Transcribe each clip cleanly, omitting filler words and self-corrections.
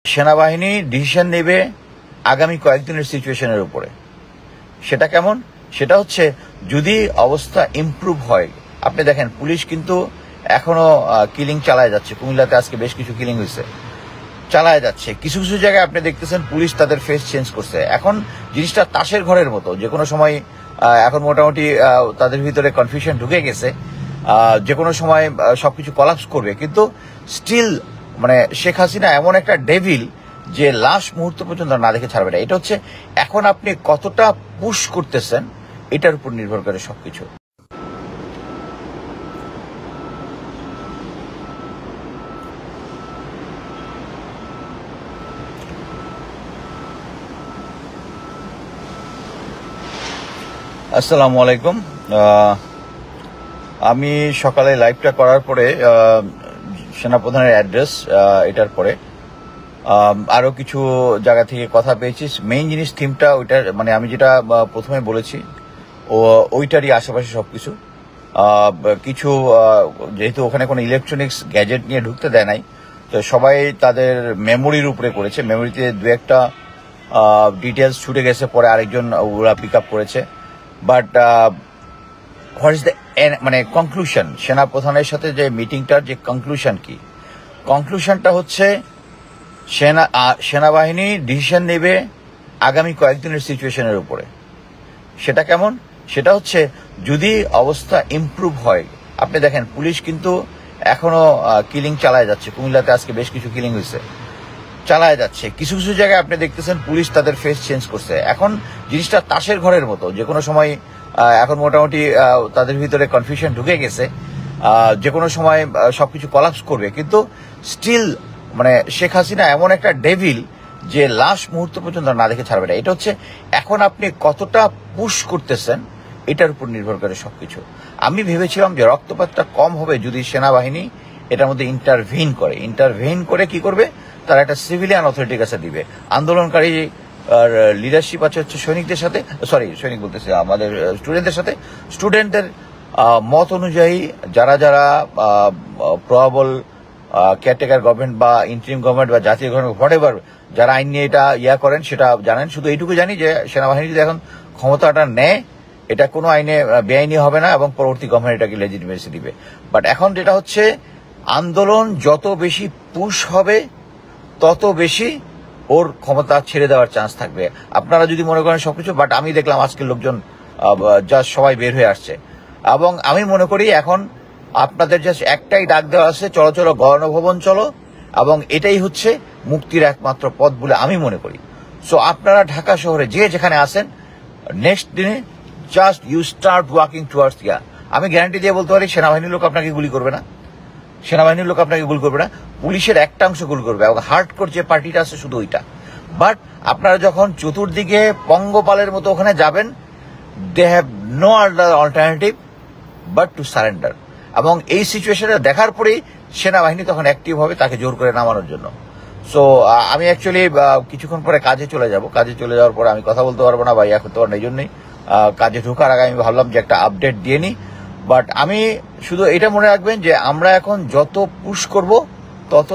সেনাবাহিনী ডিসিশন নেবে আগামী কয়েকদিনের সিচুয়েশনের উপরে। সেটা কেমন? সেটা হচ্ছে যদি অবস্থা ইমপ্রুভ হয়। আপনি দেখেন পুলিশ কিন্তু এখনো কিলিং চালায় যাচ্ছে। কুমিল্লাতে আজকে বেশ কিছু কিলিং হয়েছে, চালায় যাচ্ছে। কিছু কিছু জায়গায় আপনি দেখতেছেন পুলিশ তাদের ফেস চেঞ্জ করছে। এখন জিনিসটা তাসের ঘরের মতো, যে কোনো সময় এখন মোটামুটি তাদের ভিতরে কনফিউশন ঢুকে গেছে, যে কোনো সময় সবকিছু কলাপস করবে। কিন্তু স্টিল মানে শেখ হাসিনা এমন একটা ডেভিল যে লাস্ট মুহূর্ত পর্যন্ত না দেখে ছাড়বে না। এটা হচ্ছে এখন আপনি কতটা পুশ করতেছেন এটার উপর নির্ভর করে সবকিছু। আসসালামু আলাইকুম। আমি সকালে লাইভটা করার পরে সেনাপ্রধানের অ্যাড্রেস, এটার পরে আরো কিছু জায়গা থেকে কথা পেয়েছি। মেইন জিনিস থিমটা ওইটার, মানে আমি যেটা প্রথমে বলেছি ওইটারই আশেপাশে সবকিছু। কিছু যেহেতু ওখানে কোনো ইলেকট্রনিক্স গ্যাজেট নিয়ে ঢুকতে দেয় নাই, তো সবাই তাদের মেমোরির উপরে করেছে। মেমোরিতে দু একটা ডিটেলস ছুটে গেছে, পরে আরেকজন ওরা পিক আপ করেছে। বাট হোয়াট ইজ দ্য মানে কনক্লুশন, সেনাপ্রধানের সাথে যে মিটিংটার যে কনক্লুশন কি? কনক্লুশনটা হচ্ছে সেনাবাহিনী ডিসিশন নেবে আগামী কয়েকদিনের সিচুয়েশনের উপরে। সেটা কেমন? সেটা হচ্ছে যদি অবস্থা ইমপ্রুভ হয়। আপনি দেখেন পুলিশ কিন্তু এখনো কিলিং চালায় যাচ্ছে। কুমিল্লাতে আজকে বেশ কিছু কিলিং হয়েছে, চালায় যাচ্ছে। কিছু কিছু জায়গায় আপনি দেখতেছেন পুলিশ তাদের ফেস চেঞ্জ করছে। এখন জিনিসটা তাসের ঘরের মতো, যে কোনো সময় এখন মোটামুটি তাদের ভিতরে কনফিউশন ঢুকে গেছে, যে কোনো সময় সবকিছু কলাপস করবে। কিন্তু স্টিল মানে শেখ হাসিনা এমন একটা ডেভিল যে লাস্ট মুহূর্ত পর্যন্ত না দেখে ছাড়বে না। এটা হচ্ছে এখন আপনি কতটা পুশ করতেছেন এটার উপর নির্ভর করে সবকিছু। আমি ভেবেছিলাম যে রক্তপাতটা কম হবে যদি সেনাবাহিনী এটার মধ্যে ইন্টারভেইন করে কি করবে, তারা একটা সিভিলিয়ান অথরিটির কাছে দিবে। আন্দোলনকারী লিডারশিপ আছে হচ্ছে সৈনিকদের সাথে, সৈনিক বলতেছে আমাদের স্টুডেন্টদের সাথে। স্টুডেন্টদের মত অনুযায়ী যারা যারা প্রবাবল কেয়ারটেকার গভর্নমেন্ট বা ইন্টারিম গভর্নমেন্ট বা জাতীয় গভর্নমেন্ট হোয়াটএভার যারা আইন নিয়ে এটা করেন সেটা জানেন। শুধু এইটুকু জানি যে সেনাবাহিনী যদি এখন ক্ষমতাটা নেয়, এটা কোনো আইনে বেআইনি হবে না এবং পরবর্তী গভর্নমেন্ট এটাকে লেজিটিমেসি দিবে। বাট এখন যেটা হচ্ছে, আন্দোলন যত বেশি পুশ হবে তত বেশি ওর ক্ষমতা ছেড়ে দেওয়ার চান্স থাকবে। আপনারা যদি মনে করেন সবকিছু, বাট আমি দেখলাম আজকের লোকজন যা সবাই বের হয়ে আসছে। এবং আমি মনে করি এখন আপনাদের জাস্ট একটাই ডাক দেওয়া আছে, চলো চলো গণভবন চলো, এবং এটাই হচ্ছে মুক্তির একমাত্র পথ বলে আমি মনে করি। সো আপনারা ঢাকা শহরে যে যেখানে আছেন, নেক্সট দিনে just you start walking towards আমি গ্যারান্টি দিয়ে বলতে পারি সেনাবাহিনীর লোক আপনাকে গুলি করবে না, পুলিশের একটা অংশ গুলি করবে, এবং হার্ডকোর যে পার্টিটা আছে শুধু ওইটা। বাট আপনারা যখন চতুর্দিকে পঙ্গপালের মতো ওখানে যাবেন, they have no other alternative but to surrender. এবং এই সিচুয়েশনে দেখার পরেই সেনাবাহিনী তখন অ্যাক্টিভ হবে তাকে জোর করে নামানোর জন্য। সো আমি অ্যাকচুয়ালি কিছুক্ষণ পরে কাজে চলে যাওয়ার পরে আমি কথা বলতে পারবো না বা করতে পারবো না। এই জন্যই কাজে ঢোকার আগে আমি ভাবলাম যে একটা আপডেট দিয়ে নিই। বাট আমি শুধু এটা মনে রাখবেন যে আমরা এখন যত পুশ করব তত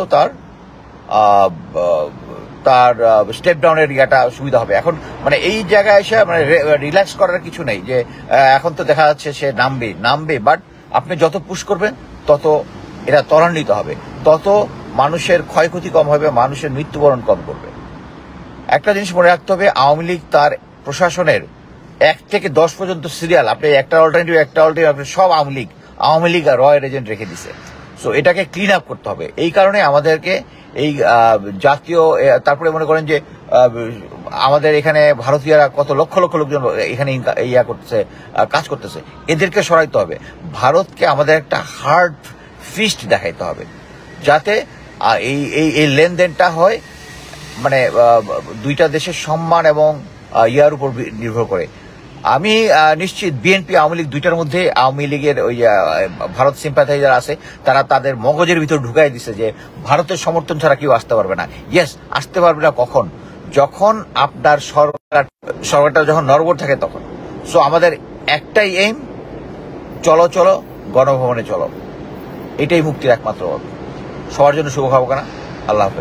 তার স্টেপ ডাউনের ইয়াটা সুবিধা হবে। এখন মানে এই জায়গায় এসে মানে রিল্যাক্স করার কিছু নেই যে এখন তো দেখা যাচ্ছে সে নামবে। বাট আপনি যত পুশ করবেন তত এটা ত্বরান্বিত হবে, তত মানুষের ক্ষয়ক্ষতি কম হবে, মানুষের মৃত্যুবরণ কম করবে। একটা জিনিস মনে রাখতে হবে, আওয়ামী লীগ তার প্রশাসনের 1 থেকে 10 পর্যন্ত সিরিয়াল, আপনি একটা অল্টারনেটিভ আপনি সব আওয়ামী লীগ আর রয়্যাল এজেন্ট রেখে দিছে। সো এটাকে ক্লিন আপ করতে হবে। এই কারণে আমাদেরকে এই জাতীয়, তারপরে মনে করেন যে আমাদের এখানে ভারতীয়রা কত লক্ষ লক্ষ লোকজন এখানে কাজ করতেছে, এদেরকে সরাইতে হবে। ভারতকে আমাদের একটা হার্ড ফিস্ট দেখাইতে হবে, যাতে এই লেনদেনটা হয় মানে দুইটা দেশের সম্মান এবং ইয়ার উপর নির্ভর করে। আমি নিশ্চিত বিএনপি আওয়ামী লীগ দুইটার মধ্যে আওয়ামী লীগের ওই ভারত সিম্প্যাথাইজার আছে, তারা তাদের মগজের ভিতর ঢুকাই দিছে যে ভারতের সমর্থন ছাড়া কেউ আসতে পারবে না। ইয়েস, আসতে পারবে না কখন? যখন আপনার সরকারটা যখন নড়বড় থাকে তখন। সো আমাদের একটাই এইম, চলো চলো গণভবনে চলো, এটাই মুক্তির একমাত্র পথ। সবার জন্য শুভকামনা। আল্লাহ হাফেজ।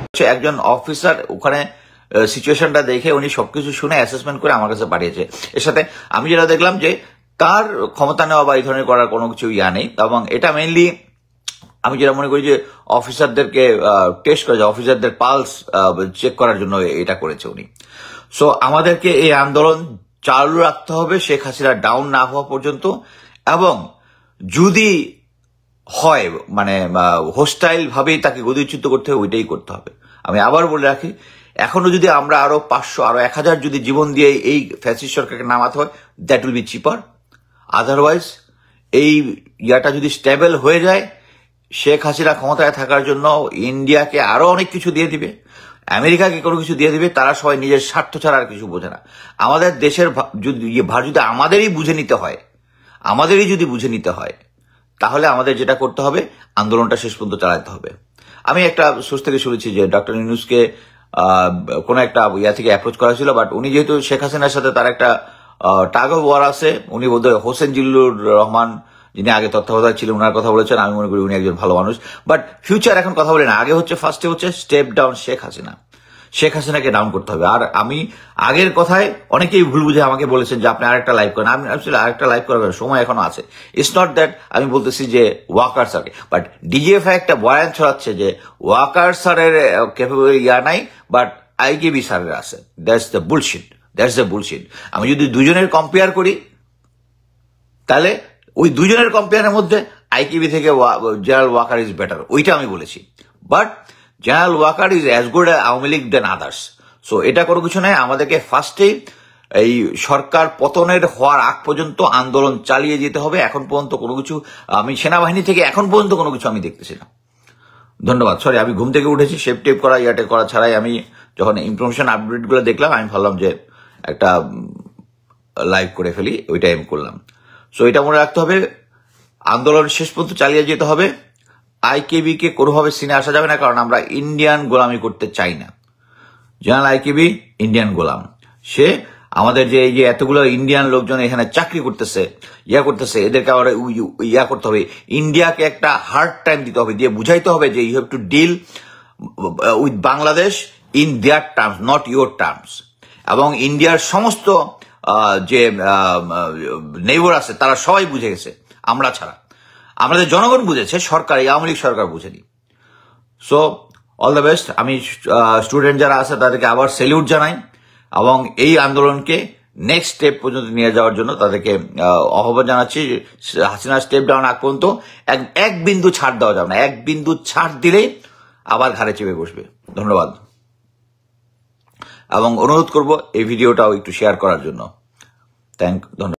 হচ্ছে একজন অফিসার ওখানে সিচুয়েশনটা দেখে উনি সবকিছু শুনে অ্যাসেসমেন্ট করে আমার কাছে পাঠিয়েছে। এর সাথে আমি যেটা দেখলাম যে তার ক্ষমতা নেওয়া বা এই ধরনের করার কোনো কিছু নেই, এবং এটা মেইনলি আমি যেটা মনে করি যে অফিসারদেরকে টেস্ট করে, অফিসারদের পালস চেক করার জন্য এটা করেছে উনি। সো আমাদেরকে এই আন্দোলন চালু রাখতে হবে শেখ হাসিনা ডাউন না হওয়া পর্যন্ত, এবং যদি হয় মানে হোস্টাইল ভাবেই তাকে গদিচ্যুত করতে হবে, ওইটাই করতে হবে। আমি আবার বলে রাখি, এখনো যদি আমরা আরো 500 আরো 1000 যদি জীবন দিয়ে এই ফ্যাসিস্ট সরকারকে নামাতে হয়, that will be cheaper. Otherwise এই ইয়াটা যদি স্টেবল হয়ে যায়, শেখ হাসিনা ক্ষমতায় থাকার জন্য ইন্ডিয়াকে আরো অনেক কিছু দিয়ে দিবে, আমেরিকাকে কোনো কিছু দিয়ে দিবে। তারা সবাই নিজের স্বার্থ ছাড়া আর কিছু বোঝে না। আমাদের দেশের ভার যদি আমাদেরই বুঝে নিতে হয়, তাহলে আমাদের যেটা করতে হবে, আন্দোলনটা শেষ পর্যন্ত চালাতে হবে। আমি একটা সোর্স থেকে শুনেছি যে ডক্টর ইউনূসকে কোনো একটা ইয়া থেকে অ্যাপ্রোচ করা ছিল, বাট উনি যেহেতু শেখ হাসিনার সাথে তার একটা টাগ অফ ওয়ার আছে, উনি বোধহয় হোসেন জিল্লুর রহমান যিনি আগে তত্ত্বাবধায়ক ছিলেন ওনার কথা বলেছেন। আমি মনে করি উনি একজন ভালো মানুষ, বাট ফিউচার এখন কথা বলে না। আগে হচ্ছে ফার্স্টে হচ্ছে স্টেপ ডাউন শেখ হাসিনাকে ডাউন করতে হবে। আর আমি আগের কথায় অনেকেই ভুল বুঝে আমাকে বলেছেন যে আপনি আরেকটা লাইভ করেন। আমি আসলে আরেকটা লাইভ করার সময় এখনো আছে। ইটস নট দ্যাট আমি বলতেছি যে ওয়াকার স্যারকে, বাট ডিজিএফআই একটা বয়ান ছড়াচ্ছে যে ওয়াকার স্যারের ক্যাপাবল নাই, বাট আইকেবি স্যারের আছে। That's the bullshit. আমি যদি দুজনের কম্পেয়ার করি, তাহলে ওই দুজনের কম্পেয়ারের মধ্যে আইকেবি থেকে জেনারেল ওয়াকার ইজ বেটার, ওইটা আমি বলেছি। But General Waker is as good Awami League then others. So এটা কোনো কিছু নয়, আমাদেরকে ফার্স্টেই এই সরকার পতনের হওয়ার আগ পর্যন্ত আন্দোলন চালিয়ে যেতে হবে। এখন পর্যন্ত কোনো কিছু আমি সেনাবাহিনী থেকে এখন পর্যন্ত কোনো কিছু আমি দেখতেছি না। ধন্যবাদ। সরি, আমি ঘুম থেকে উঠেছি, শেপ টেপ করা ইয়াটে করা ছাড়াই আমি যখন ইনফরমেশন আপডেটগুলো দেখলাম, আমি ভাবলাম যে একটা লাইভ করে ফেলি, ওইটাই আমি করলাম। সো এটা মনে রাখতে হবে, আন্দোলন শেষ পর্যন্ত চালিয়ে যেতে হবে। আইকেবি কে কোনোভাবে সিনে আসা যাবে না, কারণ আমরা ইন্ডিয়ান গোলামি করতে চাই না। জেনারেল আইকেবি ইন্ডিয়ান গোলাম, সে আমাদের যে এই যে এতগুলো ইন্ডিয়ান লোকজন এখানে চাকরি করতেছে, এদেরকে আবার করতে হবে। ইন্ডিয়াকে একটা হার্ড টাইম দিতে হবে, দিয়ে বুঝাইতে হবে যে you have to deal with Bangladesh in their terms, not your terms. এবং ইন্ডিয়ার সমস্ত যে নেইবার আছে তারা সবাই বুঝে গেছে, আমরা ছাড়া। আমাদের জনগণ বুঝেছে, সরকার, আওয়ামী লীগ সরকার বুঝেনি। So all the best. আমি স্টুডেন্ট যারা আছে তাদেরকে আবার স্যালিউট জানাই, এবং এই আন্দোলনকে নেক্সট স্টেপ পর্যন্ত নিয়ে যাওয়ার জন্য তাদেরকে আহ্বান জানাচ্ছি। হাসিনা স্টেপ ডাউন আগ পর্যন্ত এক বিন্দু ছাড় দেওয়া যাবে না। এক বিন্দু ছাড় দিলেই আবার ঘাড়ে চেপে বসবে। ধন্যবাদ, এবং অনুরোধ করব এই ভিডিওটাও একটু শেয়ার করার জন্য। ধন্যবাদ।